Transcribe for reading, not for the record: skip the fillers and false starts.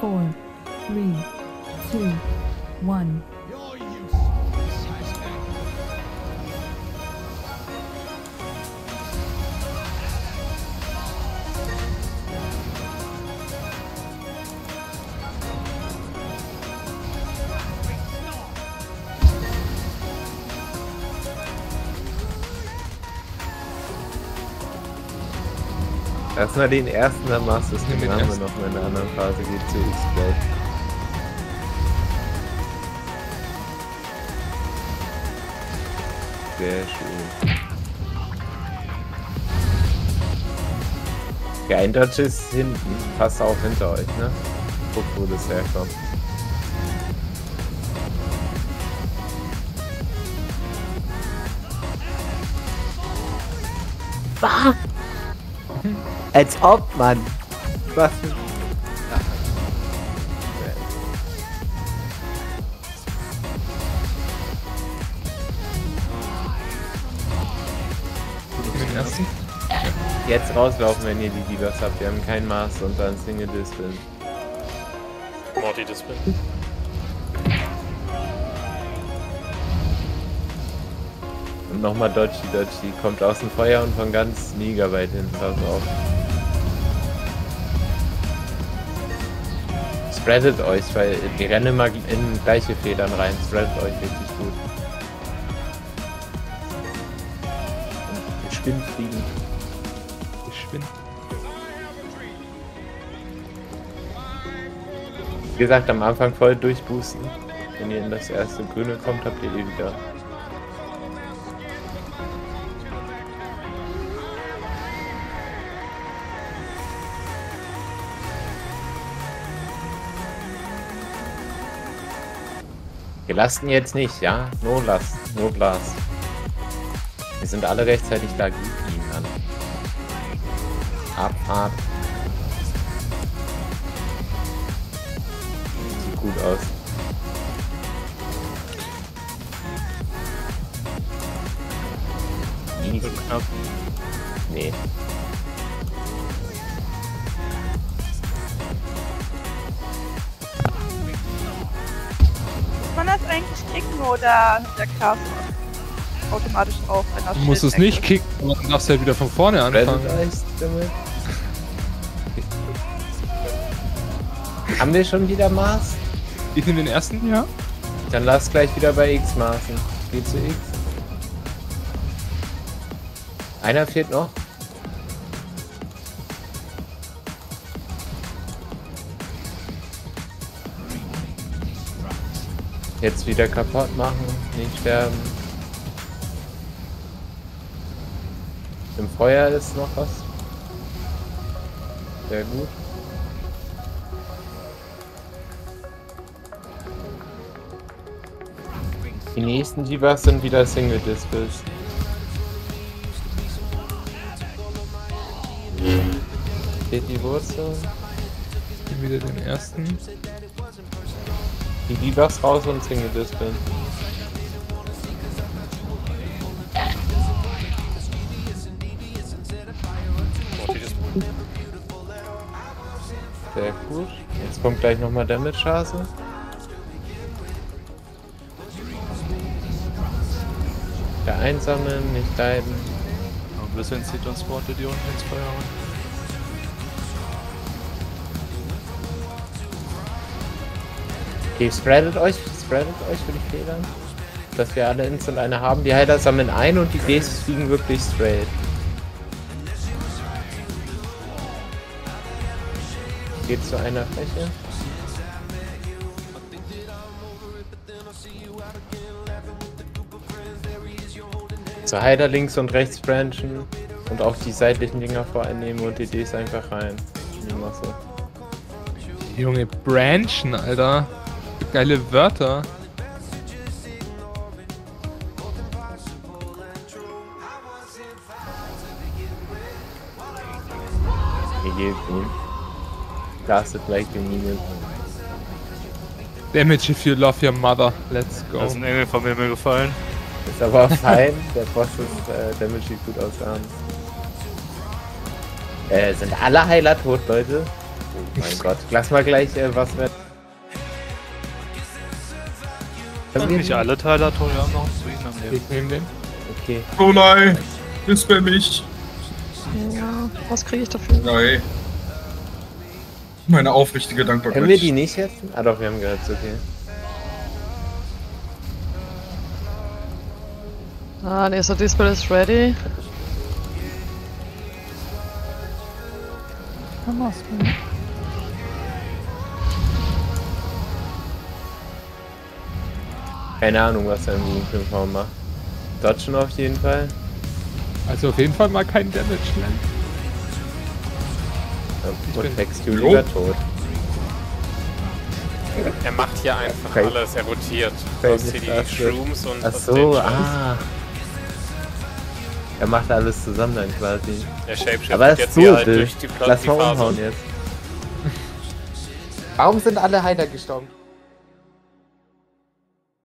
4, 3, 2, 1. Lass mal den ersten, dann machst du es. Den haben wir noch mal in der anderen Phase. Geht zu X-Blade. Sehr schön. Ja, ein Dodge ist hinten. Passt auch hinter euch, ne? Guck, wo das herkommt. Was? Als ob, Mann. Was? Jetzt rauslaufen, wenn ihr die Divas habt. Wir haben kein Maß und dann Single Dispin. Morty Dispin. Und nochmal Dodgy. Kommt aus dem Feuer und von ganz mega weit hinten. Pass auf. Spreadet euch, weil die rennen immer in gleiche Federn rein. Spreadet euch richtig gut. Und geschwind fliegen. Geschwind. Wie gesagt, am Anfang voll durchboosten. Wenn ihr in das erste Grüne kommt, habt ihr eh wieder. Wir lassen jetzt nicht, ja? Nur Last, nur Blast. Wir sind alle rechtzeitig da, gib ihn an. Ab. Sieht gut aus. Easy. Knapp. Nee. Kann man das eigentlich kicken oder der Klasse automatisch auf, wenn das Du musst es nicht kicken, aber dann darfst du ja wieder von vorne anfangen. Haben wir schon wieder Maß? Ich nehme den ersten, ja. Dann lass gleich wieder bei X maßen. Geh zu X. Einer fehlt noch. Jetzt wieder kaputt machen, nicht sterben. Im Feuer ist noch was. Sehr gut. Die nächsten Divas sind wieder Single Dispels. Steht die Wurzel. Wieder den ersten. Die Divas raus und Single Dispel. Sehr gut. Jetzt kommt gleich nochmal Damage-Hase. Der einsammeln, nicht leiden. Ein bisschen zieht uns Morty die unten ins Feuer rein. Okay, spreadet euch für die Federn. Dass wir alle instant eine haben. Die Heiler sammeln ein und die Ds fliegen wirklich straight. Geht zu einer Fläche. Zur Heiler links und rechts branchen und auch die seitlichen Dinger voreinnehmen und die Ds einfach rein in die Masse. Junge, branchen, Alter. Geile Wörter. Hier geht's ihm. Blasted like the Minion. Damage if you love your mother. Let's go. Da ist ein Engel vom Himmel gefallen. Ist aber fein. Der Boss ist, Damage sieht gut aus. Sind alle Heiler tot, Leute? Mein Gott, lass mal gleich was werden. Nicht alle Teile hat Torian noch zu ihnen am Leben. Ich nehme den. Okay. Olai, dispel mich. Ja, was kriege ich dafür? Nein. Meine aufrichtige Dankbarkeit. Können wir die nicht hetzen? Ah doch, wir haben gehört, okay. Ah, nächster Dispel ist ready. Keine Ahnung, was er im Jugendfilm macht. Dodgen auf jeden Fall. Also auf jeden Fall mal kein Damage Land. Und Textuliger tot. Er macht hier einfach Okay. alles, er rotiert. Okay, Du hast hier die das wird- Shrooms und Ach das so, Dangerous. ah. Er macht alles zusammen dann quasi. Der Shapeshift Aber das jetzt ist hier so halt wild. durch die Lass mal Phase. umhauen jetzt. Warum sind alle Heiler gestorben?